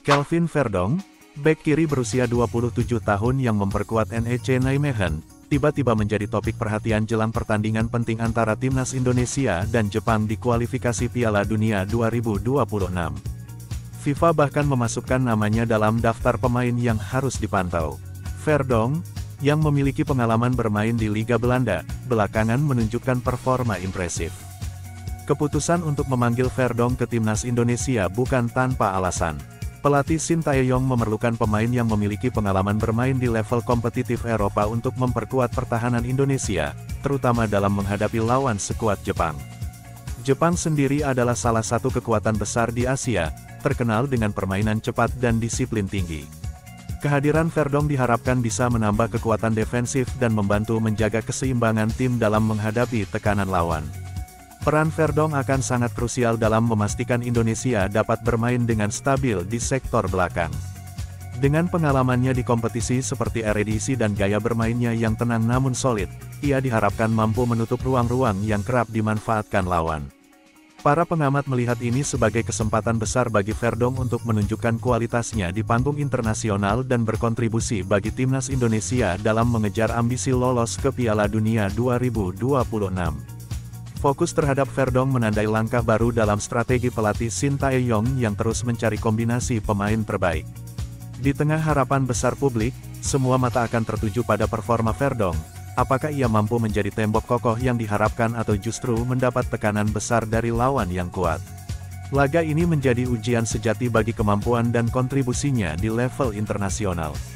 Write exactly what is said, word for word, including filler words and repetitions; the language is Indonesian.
Kelvin Verdong, bek kiri berusia dua puluh tujuh tahun yang memperkuat N E C Nijmegen, tiba-tiba menjadi topik perhatian jelang pertandingan penting antara timnas Indonesia dan Jepang di kualifikasi Piala Dunia dua ribu dua puluh enam. FIFA bahkan memasukkan namanya dalam daftar pemain yang harus dipantau. Verdong, yang memiliki pengalaman bermain di Liga Belanda, belakangan menunjukkan performa impresif. Keputusan untuk memanggil Verdong ke timnas Indonesia bukan tanpa alasan. Pelatih Sintayong memerlukan pemain yang memiliki pengalaman bermain di level kompetitif Eropa untuk memperkuat pertahanan Indonesia, terutama dalam menghadapi lawan sekuat Jepang. Jepang sendiri adalah salah satu kekuatan besar di Asia, terkenal dengan permainan cepat dan disiplin tinggi. Kehadiran Verdong diharapkan bisa menambah kekuatan defensif dan membantu menjaga keseimbangan tim dalam menghadapi tekanan lawan. Peran Verdong akan sangat krusial dalam memastikan Indonesia dapat bermain dengan stabil di sektor belakang. Dengan pengalamannya di kompetisi seperti Eredivisie dan gaya bermainnya yang tenang namun solid, ia diharapkan mampu menutup ruang-ruang yang kerap dimanfaatkan lawan. Para pengamat melihat ini sebagai kesempatan besar bagi Verdong untuk menunjukkan kualitasnya di panggung internasional dan berkontribusi bagi timnas Indonesia dalam mengejar ambisi lolos ke Piala Dunia dua ribu dua puluh enam. Fokus terhadap Verdong menandai langkah baru dalam strategi pelatih Sintayong yang terus mencari kombinasi pemain terbaik. Di tengah harapan besar publik, semua mata akan tertuju pada performa Verdong. Apakah ia mampu menjadi tembok kokoh yang diharapkan atau justru mendapat tekanan besar dari lawan yang kuat? Laga ini menjadi ujian sejati bagi kemampuan dan kontribusinya di level internasional.